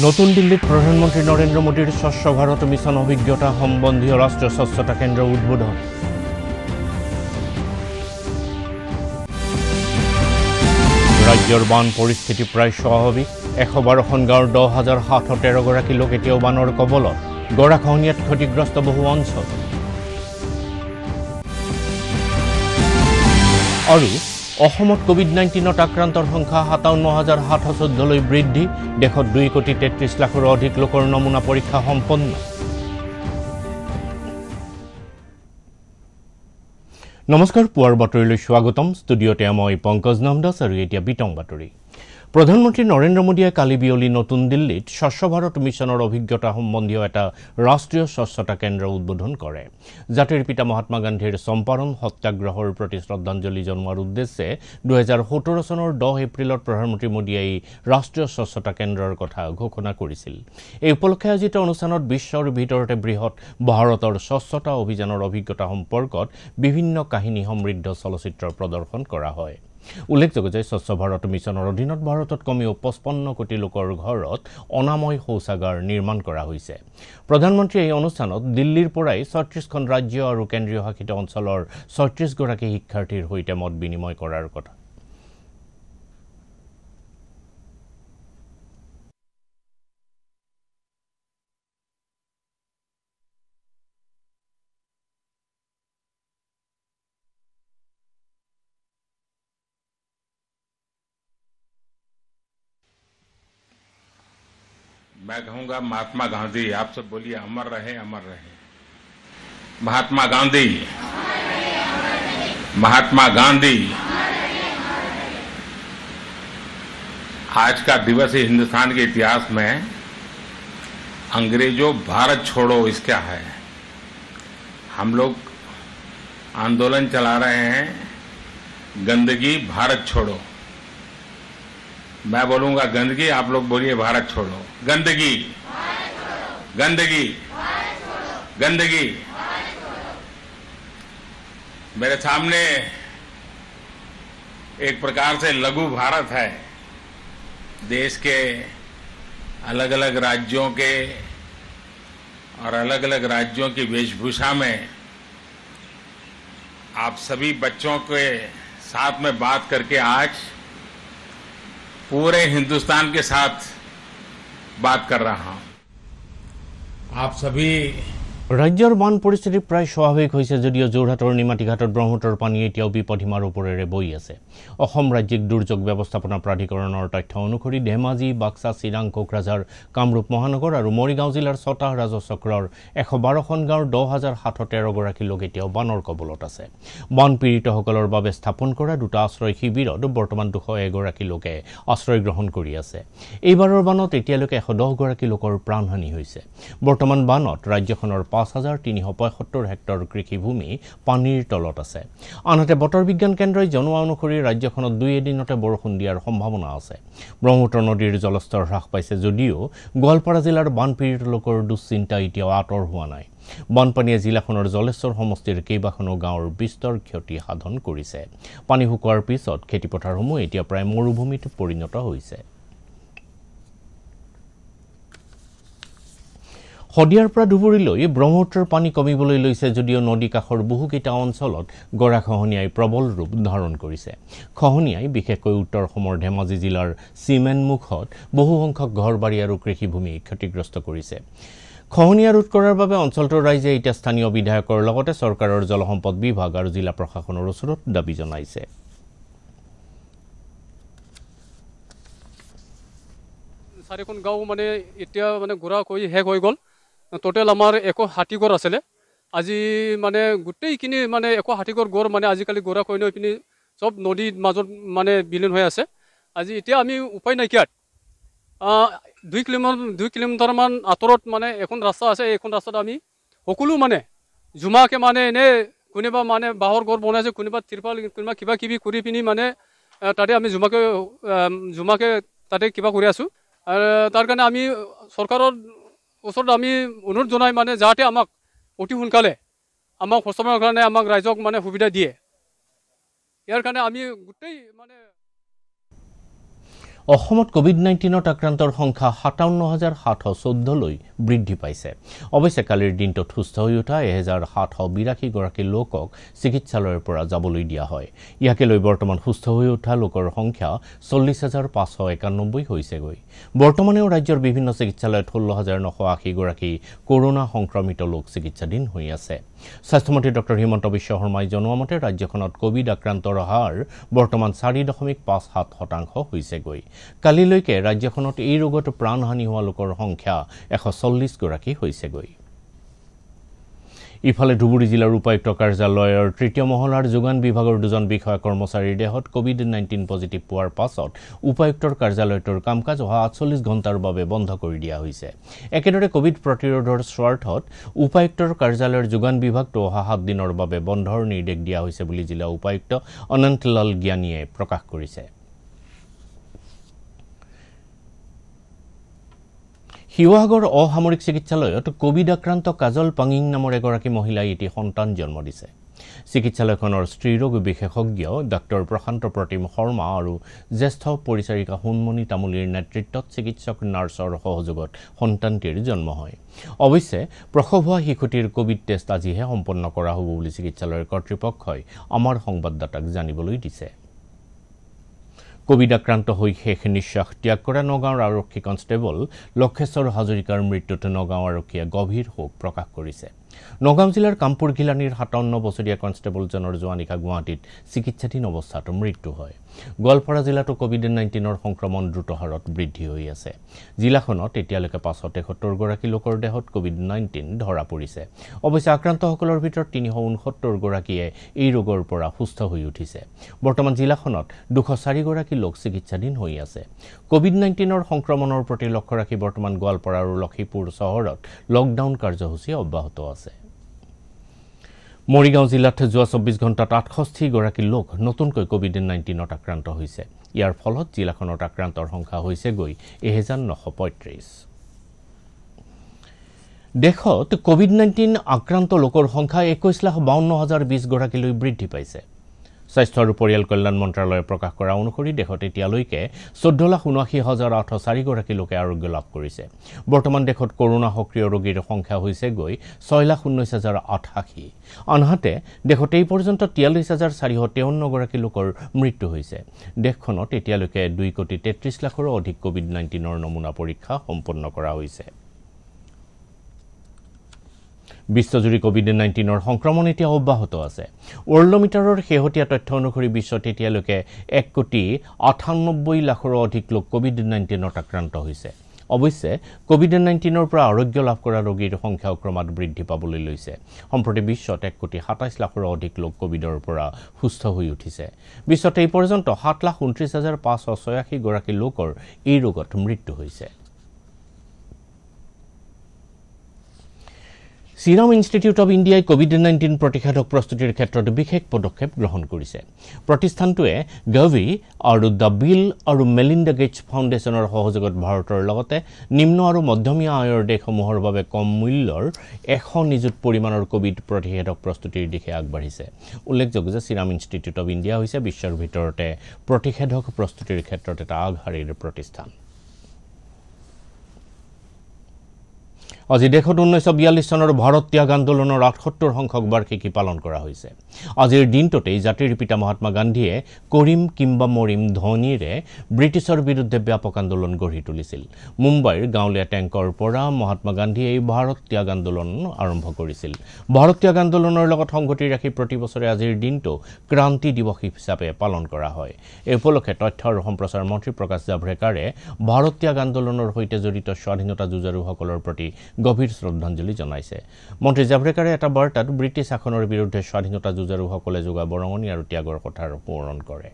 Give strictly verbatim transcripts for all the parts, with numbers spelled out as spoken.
নতুন দিল্লিত প্রধানমন্ত্রী নরেন্দ্র মোদীর স্বচ্ছ ভারত মিশন অভিজ্ঞতা সম্বন্ধীয় রাষ্ট্রীয় স্বচ্ছতা কেন্দ্র উদ্বোধন। রাজ্যৰ বান পৰিস্থিতি প্ৰায় স্বাভাৱিক। এশ বাৰখন গাঁৱৰ দহ হাজাৰ সাতশ তেৰ গৰাকী লোক এতিয়াও বানৰ কবলত। গৰাখহনীয়াত ক্ষতিগ্ৰস্ত বহু অঞ্চল। আৰু অসমত কোভিড নাইণ্টিনত আক্ৰান্তৰ সংখ্যা সাতাৱন্ন হাজাৰ সাতশ চৈধ্যলৈ বৃদ্ধি। দেশত দুই কোটি তেত্ৰিশ লাখৰো অধিক লোকৰ নমুনা পৰীক্ষা সম্পন্ন। নমস্কাৰ, পুৱাৰ বাতৰিলৈ স্বাগতম। ষ্টুডিঅ'তে মই পংকজ নামদাস আৰু এতিয়া বিতং বাতৰি। প্ৰধানমন্ত্ৰী নৰেন্দ্ৰ মোদীয়ে কালি বিয়লি নতুন দিল্লীত স্বচ্ছ ভাৰত মিছনৰ অভিজ্ঞতা সম্বন্ধীয় এটা ৰাষ্ট্ৰীয় স্বচ্ছতা কেন্দ্ৰ উদ্বোধন কৰে। জাতিৰ পিতা মহাত্মা গান্ধীৰ চম্পাৰণ সত্যাগ্ৰহৰ প্ৰতি শ্ৰদ্ধাঞ্জলি জনোৱাৰ উদ্দেশ্যে দুহেজাৰ সোতৰ চনৰ দহ এপ্ৰিলত প্ৰধানমন্ত্ৰী মোদীয়ে এই ৰাষ্ট্ৰীয় স্বচ্ছতা কেন্দ্ৰৰ কথা ঘোষণা কৰিছিল। এই উপলক্ষে আয়োজিত অনুষ্ঠানত বিশ্বৰ ভিতৰতে বৃহৎ ভাৰতৰ স্বচ্ছতা অভিযানৰ অভিজ্ঞতা সম্পৰ্কত বিভিন্ন কাহিনী সমৃদ্ধ চলচ্চিত্ৰ প্ৰদৰ্শন কৰা হয়। উল্লেখযোগ্য যে স্বচ্ছ ভাৰত মিছনৰ অধীনত ভাৰতত কমেও পঁচপন্ন কোটি লোকৰ ঘৰত অনাময় শৌচাগাৰ নিৰ্মাণ কৰা হৈছে। প্ৰধানমন্ত্ৰীয়ে এই অনুষ্ঠানত দিল্লীৰ পৰাই ছয়ত্ৰিশখন ৰাজ্য আৰু কেন্দ্ৰীয় শাসিত অঞ্চলৰ ছয়ত্ৰিশ গৰাকী শিক্ষাৰ্থীৰ সৈতে মত বিনিময় কৰাৰ কথা। मैं कहूंगा महात्मा गांधी, आप सब बोलिए अमर रहे अमर रहे। महात्मा गांधी, महात्मा गांधी। आज का दिवस हिंदुस्तान के इतिहास में अंग्रेजों भारत छोड़ो इसका है। हम लोग आंदोलन चला रहे हैं गंदगी भारत छोड़ो। मैं बोलूंगा गंदगी, आप लोग बोलिए भारत छोड़ो। गंदगी गंदगी गंदगी। मेरे सामने एक प्रकार से लघु भारत है। देश के अलग अलग राज्यों के और अलग अलग राज्यों की वेशभूषा में आप सभी बच्चों के साथ में बात करके आज पूरे हिंदुस्तान के साथ बात कर रहा हूं। आप सभी ৰাজ্যৰ বান পৰিস্থিতি প্ৰায় স্বাভাৱিক হৈছে যদিও যোৰহাটৰ নিমাতীঘাটত ব্ৰহ্মপুত্ৰৰ পানী এতিয়াও বিপদসীমাৰ ওপৰেৰে বৈ আছে। অসম ৰাজ্যিক দুৰ্যোগ ব্যৱস্থাপনা প্ৰাধিকৰণৰ তথ্য অনুসৰি ধেমাজি, বাক্সা, চিৰাং, কোকৰাঝাৰ, কামৰূপ মহানগৰ আৰু মৰিগাঁও জিলাৰ ছটা ৰাজহ চক্ৰৰ এশ বাৰখন গাঁৱৰ দহ হাজাৰ সাতশ তেৰ গৰাকী লোক এতিয়াও বানৰ কবলত আছে। বান পীড়িতসকলৰ বাবে স্থাপন কৰা দুটা আশ্ৰয় শিবিৰত বৰ্তমান দুশ এগৰাকী লোকে আশ্ৰয় গ্ৰহণ কৰি আছে। এইবাৰৰ বানত এতিয়ালৈকে এশ দহ গৰাকী লোকৰ প্ৰাণহানি হৈছে। বৰ্তমান বানত ৰাজ্যখনৰ পাঁচ হাজাৰ তিনিশ পঁয়সত্তৰ হেক্টৰ কৃষিভূমি পানীৰ তলত আছে। আনহাতে বতৰ বিজ্ঞান কেন্দ্ৰই জনোৱা অনুসৰি ৰাজ্যখনত দুই এদিনতে বৰষুণ দিয়াৰ সম্ভাৱনা আছে। ব্ৰহ্মপুত্ৰ নদীৰ জলস্তৰ হ্ৰাস পাইছে যদিও গোৱালপাৰা জিলাৰ বানপীড়িত লোকৰ দুশ্চিন্তা এতিয়াও আঁতৰ হোৱা নাই। বানপানীয়ে জিলাখনৰ জলেশ্বৰ সমষ্টিৰ কেইবাখনো গাঁৱৰ বিস্তৰ ক্ষতি সাধন কৰিছে। পানী শুকোৱাৰ পিছত খেতিপথাৰসমূহ এতিয়া প্ৰায় মৰুভূমিত পৰিণত হৈছে। শদিয়াৰ পৰা ধুবুৰীলৈ ব্ৰহ্মপুত্ৰৰ পানী কমিবলৈ লৈছে যদিও নদী কাষৰ বহুকেইটা অঞ্চলত গৰাখহনীয়াই প্ৰবল ৰূপ ধাৰণ কৰিছে। খহনীয়াই বিশেষকৈ উত্তৰ অসমৰ ধেমাজি জিলাৰ চিমেনমুখত বহুসংখ্যক ঘৰবাৰী আৰু কৃষিভূমি ক্ষতিগ্ৰস্ত কৰিছে। খহনীয়া ৰোধ কৰাৰ বাবে অঞ্চলটোৰ ৰাইজে এতিয়া স্থানীয় বিধায়কৰ লগতে চৰকাৰৰ জলসম্পদ বিভাগ আৰু জিলা প্ৰশাসনৰ ওচৰত দাবী জনাইছে। চাৰিখন গাঁও মানে এতিয়া মানে গৰা কৈ শেষ হৈ গ'ল। টোটেল আমাৰ এশ ষাঠি ঘৰ আছিলে। আজি মানে গোটেইখিনি মানে এশ ষাঠি ঘৰ গড় মানে আজিকালি গৰা কৈ লৈ পিনি চব নদীৰ মাজত মানে বিলীন হৈ আছে। আজি এতিয়া আমি উপায় নাইকিয়াত দুই কিলোমিটাৰ দুই কিলোমিটাৰমান আঁতৰত মানে এখন ৰাস্তা আছে। এইখন ৰাস্তাত আমি সকলো মানে জুমাকে মানে এনে কোনোবা মানে বাঁহৰ ঘৰ বনাইছে, কোনোবা তিৰপাল, কোনোবা কিবা কিবি কৰি পিনি মানে তাতে আমি জুমাকে জুমাকে তাতে কিবা কৰি আছোঁ। আৰু তাৰ কাৰণে আমি চৰকাৰৰ ওচৰত আমি অনুৰোধ জনাই মানে যাতে আমাক অতি সোনকালে আমাক হস্তান্তৰৰ কাৰণে আমাক ৰাইজক মানে সুবিধা দিয়ে। ইয়াৰ কাৰণে আমি গোটেই মানে অসমত কোভিড নাইণ্টিনত আক্ৰান্তৰ সংখ্যা সাতাৱন্ন হাজাৰ সাতশ চৈধ্য লৈ বৃদ্ধি পাইছে। অৱশ্যে কালিৰ দিনটোত সুস্থ হৈ উঠা এহেজাৰ সাতশ বিৰাশী গৰাকী লোকক চিকিৎসালয়ৰ পৰা যাবলৈ দিয়া হয়। ইয়াকে লৈ বৰ্তমান সুস্থ হৈ উঠা লোকৰ সংখ্যা চল্লিছ হাজাৰ পাঁচশ একানব্বৈ হৈছেগৈ। বৰ্তমানেও ৰাজ্যৰ বিভিন্ন চিকিৎসালয়ত ষোল্ল হাজাৰ নশ আশী গৰাকী কৰোনা সংক্ৰমিত লোক চিকিৎসাধীন হৈ আছে। স্বাস্থ্যমন্ত্ৰী ডক্টৰ হিমন্ত বিশ্ব শৰ্মাই জনোৱা মতে ৰাজ্যখনত কোভিড আক্ৰান্তৰ হাৰ বৰ্তমান চাৰি দশমিক পাঁচ সাত শতাংশ হৈছেগৈ। কালিলৈকে ৰাজ্যখনত এই ৰোগত প্ৰাণহানি হোৱা লোকৰ সংখ্যা এশ চল্লিছ গৰাকী হৈছেগৈ। ইফালে ধুবুৰী জিলাৰ উপায়ুক্ত কাৰ্যালয়ৰ তৃতীয় মহলাৰ যোগান বিভাগৰ দুজন বিষয়া কৰ্মচাৰীৰ দেহত কোভিড নাইণ্টিন পজিটিভ পোৱাৰ পাছত উপায়ুক্তৰ কাৰ্যালয়টোৰ কাম কাজ অহা আঠচল্লিছ ঘণ্টাৰ বাবে বন্ধ কৰি দিয়া হৈছে। একেদৰে কোভিড প্ৰতিৰোধৰ স্বাৰ্থত উপায়ুক্তৰ কাৰ্যালয়ৰ যোগান বিভাগটো অহা সাত দিনৰ বাবে বন্ধৰ নিৰ্দেশ দিয়া হৈছে বুলি জিলা উপায়ুক্ত অনন্তলাল জ্ঞানীয়ে প্ৰকাশ কৰিছে। শিৱসাগৰ অসামৰিক চিকিৎসালয়ত কোভিড আক্ৰান্ত কাজল পাঙিং নামৰ এগৰাকী মহিলাই এটি সন্তান জন্ম দিছে। চিকিৎসালয়খনৰ স্ত্ৰীৰোগ বিশেষজ্ঞ ডাক্তৰ প্ৰশান্ত প্ৰতিম শৰ্মা আৰু জ্যেষ্ঠ পৰিচাৰিকা সোণমণি তামুলীৰ নেতৃত্বত চিকিৎসক নাৰ্ছৰ সহযোগত সন্তানটিৰ জন্ম হয়। অৱশ্যে প্ৰসৱ হোৱা শিশুটিৰ কোভিড টেষ্ট আজিহে সম্পন্ন কৰা হ'ব বুলি চিকিৎসালয়ৰ কৰ্তৃপক্ষই আমাৰ সংবাদদাতাক জানিবলৈ দিছে। কোভিড আক্ৰান্ত হৈ শেষ নিশ্বাস ত্যাগ কৰা নগাঁৱৰ আৰক্ষী কনষ্টেবল লক্ষেশ্বৰ হাজৰিকাৰ মৃত্যুত নগাঁও আৰক্ষীয়ে গভীৰ শোক প্ৰকাশ কৰিছে। নগাঁও জিলাৰ কামপুৰ ঘিলানীৰ সাতাৱন্ন বছৰীয়া কনষ্টেবলজনৰ যোৱা নিশা গুৱাহাটীত চিকিৎসাধীন অৱস্থাত মৃত্যু হয়। গোৱালপাৰা জিলাতো কোভিড নাইণ্টিনৰ সংক্ৰমণ দ্ৰুত হাৰত বৃদ্ধি হৈ আছে। জিলাখনত এতিয়ালৈকে পাঁচশ তেসত্তৰ গৰাকী লোকৰ দেহত কোভিড নাইণ্টিন ধৰা পৰিছে। অৱশ্যে আক্ৰান্তসকলৰ ভিতৰত তিনিশ ঊনসত্তৰ গৰাকীয়ে এই ৰোগৰ পৰা সুস্থ হৈ উঠিছে। বৰ্তমান জিলাখনত দুশ চাৰি গৰাকী লোক চিকিৎসাধীন হৈ আছে। কোভিড নাইণ্টিনৰ সংক্ৰমণৰ প্ৰতি লক্ষ্য ৰাখি বৰ্তমান গোৱালপাৰা আৰু লখিমপুৰ চহৰত লকডাউন কাৰ্যসূচী অব্যাহত আছে। মৰিগাঁও জিলাত যোৱা চৌব্বিছ ঘণ্টাত আঠষষ্ঠি গৰাকী লোক নতুনকৈ কোভিড নাইণ্টিনত আক্ৰান্ত হৈছে। ইয়াৰ ফলত জিলাখনত আক্ৰান্তৰ সংখ্যা হৈছেগৈ এহেজাৰ নশ পঁয়ত্ৰিছ। দেশত কোভিড নাইণ্টিন আক্ৰান্ত লোকৰ সংখ্যা একৈছ লাখ বাৱন্ন হাজাৰ বিছ গৰাকীলৈ বৃদ্ধি পাইছে। স্বাস্থ্য আৰু পৰিয়াল কল্যাণ মন্ত্ৰালয়ে প্ৰকাশ কৰা অনুসৰি দেশত এতিয়ালৈকে চৈধ্য লাখ ঊনাশী হাজাৰ আঠশ চাৰি গৰাকী লোকে আৰোগ্য লাভ কৰিছে। বৰ্তমান দেশত কৰোনা সক্ৰিয় ৰোগীৰ সংখ্যা হৈছে গৈ ছয় লাখ ঊনৈছ হাজাৰ আঠাশী। আনহাতে দেশত এই পৰ্যন্ত তিয়াল্লিছ হাজাৰ চাৰিশ তেৱন্ন গৰাকী লোকৰ মৃত্যু হৈছে। দেশখনত এতিয়ালৈকে দুই কোটি তেত্ৰিছ লাখৰো অধিক কোভিড নাইণ্টিনৰ নমুনা পৰীক্ষা সম্পন্ন কৰা হৈছে। বিশ্বজুৰি কোভিড নাইণ্টিনৰ সংক্ৰমণ এতিয়া অব্যাহত আছে। ৱৰ্ল্ডমিটাৰৰ শেহতীয়া তথ্য অনুসৰি বিশ্বত এতিয়ালৈকে এক কোটি আঠানব্বৈ লাখৰো অধিক লোক কোভিড নাইণ্টিনত আক্ৰান্ত হৈছে। অৱশ্যে কোভিড নাইণ্টিনৰ পৰা আৰোগ্য লাভ কৰা ৰোগীৰ সংখ্যাও ক্ৰমাৎ বৃদ্ধি পাবলৈ লৈছে। সম্প্ৰতি বিশ্বত এক কোটি সাতাইছ লাখৰো অধিক লোক কোভিডৰ পৰা সুস্থ হৈ উঠিছে। বিশ্বত এই পৰ্যন্ত সাত লাখ ঊনত্ৰিছ হাজাৰ পাঁচশ ছয়াশী গৰাকী লোকৰ এই ৰোগত মৃত্যু হৈছে। সিৰাম ইনষ্টিটিউট অৱ ইণ্ডিয়াই কোভিড নাইণ্টিন প্ৰতিষেধক প্ৰস্তুতিৰ ক্ষেত্ৰত বিশেষ পদক্ষেপ গ্ৰহণ কৰিছে। প্ৰতিষ্ঠানটোৱে গাভি আৰু দ্য বিল আৰু মেলিণ্ডা গেটছ ফাউণ্ডেশ্যনৰ সহযোগত ভাৰতৰ লগতে নিম্ন আৰু মধ্যমীয়া আয়ৰ দেশসমূহৰ বাবে কম মূল্যৰ এশ নিযুত পৰিমাণৰ কোভিড প্ৰতিষেধক প্ৰস্তুতিৰ দিশে আগবাঢ়িছে। উল্লেখযোগ্য যে সিৰাম ইনষ্টিটিউট অৱ ইণ্ডিয়া হৈছে বিশ্বৰ ভিতৰতে প্ৰতিষেধক প্ৰস্তুতিৰ ক্ষেত্ৰত এটা আগশাৰীৰ প্ৰতিষ্ঠান। আজি দেশত ঊনৈছশ বিয়াল্লিছ চনৰ ভাৰত ত্যাগ আন্দোলনৰ আঠসত্তৰ সংখ্যক বাৰ্ষিকী পালন কৰা হৈছে। আজিৰ দিনটোতেই জাতিৰ পিতা মহাত্মা গান্ধীয়ে কৰিম কিম্বা মৰিম ধ্বনিৰে ব্ৰিটিছৰ বিৰুদ্ধে ব্যাপক আন্দোলন গঢ়ি তুলিছিল। মুম্বাইৰ গাঁৱলীয়া টেংকৰ পৰা মহাত্মা গান্ধীয়ে এই ভাৰত ত্যাগ আন্দোলন আৰম্ভ কৰিছিল। ভাৰত ত্যাগ আন্দোলনৰ লগত সংগতি ৰাখি প্ৰতি বছৰে আজিৰ দিনটো ক্ৰান্তি দিৱস হিচাপে পালন কৰা হয়। এই উপলক্ষে তথ্য আৰু সম্প্ৰচাৰ মন্ত্ৰী প্ৰকাশ জাভ্ৰেকাৰে ভাৰত ত্যাগ আন্দোলনৰ সৈতে জড়িত স্বাধীনতা যুঁজাৰুসকলৰ প্ৰতি গভীৰ শ্ৰদ্ধাঞ্জলি জনাইছে। মন্ত্ৰী জাভ্ৰেকাৰে এটা বাৰ্তাত ব্ৰিটিছ শাসনৰ বিৰুদ্ধে স্বাধীনতা যুঁজাৰুসকলে যোগা বৰঙণি আৰু ত্যাগৰ কথাৰ সোঁৱৰণ কৰে।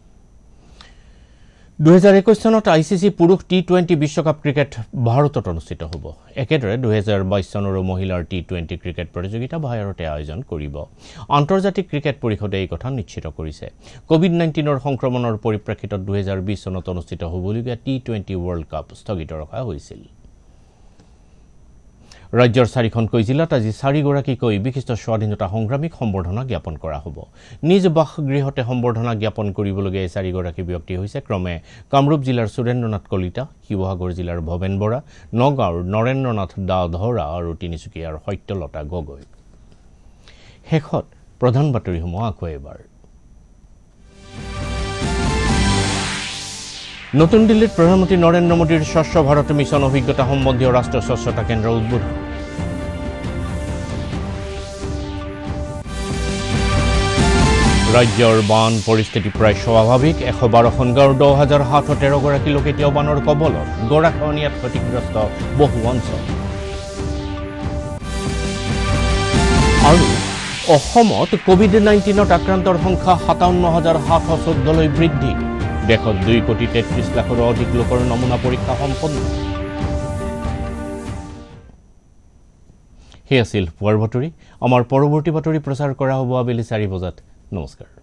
দুহেজাৰ একৈছ চনত আই চি চি পুৰুষ টি টুৱেণ্টি বিশ্বকাপ ক্ৰিকেট ভাৰতত অনুষ্ঠিত হ'ব। একেদৰে দুহেজাৰ বাইছ চনৰো মহিলাৰ টি টুৱেণ্টি ক্ৰিকেট প্ৰতিযোগিতা ভাৰতে আয়োজন কৰিব। আন্তৰ্জাতিক ক্ৰিকেট পৰিষদে এই কথা নিশ্চিত কৰিছে। কোভিড নাইণ্টিনৰ সংক্ৰমণৰ পৰিপ্ৰেক্ষিতত দুহেজাৰ বিছ চনত অনুষ্ঠিত হ'বলগীয়া টি টুৱেণ্টি ৱৰ্ল্ড কাপ স্থগিত ৰখা হৈছিল। ৰাজ্যৰ চাৰিখনকৈ জিলাত আজি চাৰিগৰাকীকৈ বিশিষ্ট স্বাধীনতা সংগ্ৰামীক সম্বৰ্ধনা জ্ঞাপন কৰা হ'ব। নিজ বাসগৃহতে সম্বৰ্ধনা জ্ঞাপন কৰিবলগীয়া এই চাৰিগৰাকী ব্যক্তি হৈছে ক্ৰমে কামৰূপ জিলাৰ সুৰেন্দ্ৰনাথ কলিতা, শিৱসাগৰ জিলাৰ ভৱেন বৰা, নগাঁৱৰ নৰেন্দ্ৰনাথ দাধৰা আৰু তিনিচুকীয়াৰ সত্যলতা গগৈ। শেষত প্ৰধান বাতৰিসমূহ আকৌ এবাৰ। নতুন দিল্লীত প্ৰধানমন্ত্ৰী নৰেন্দ্ৰ মোদীৰ স্বচ্ছ ভাৰত মিছন অভিজ্ঞতা সম্বন্ধীয় ৰাষ্ট্ৰীয় স্বচ্ছতা কেন্দ্ৰৰ উদ্বোধন। ৰাজ্যৰ বান পৰিস্থিতি প্ৰায় স্বাভাৱিক। এশ বাৰখন গাঁৱৰ দহ হাজাৰ সাতশ তেৰগৰাকী লোক এতিয়াও বানৰ কবলত। গৰাখহনীয়াত ক্ষতিগ্ৰস্ত বহু অঞ্চল। আৰু অসমত কোভিড নাইণ্টিনত আক্ৰান্তৰ সংখ্যা সাতাৱন্ন হাজাৰ সাতশ চৈধ্যলৈ বৃদ্ধি। দেশত দুই কোটি তেত্ৰিশ লাখৰো অধিক লোকৰ নমুনা পৰীক্ষা সম্পন্ন। সেই আছিল পুৱাৰ বাতৰি। আমাৰ পৰৱৰ্তী বাতৰি প্ৰচাৰ কৰা হ'ব আবেলি চাৰি বজাত। নমস্কাৰ।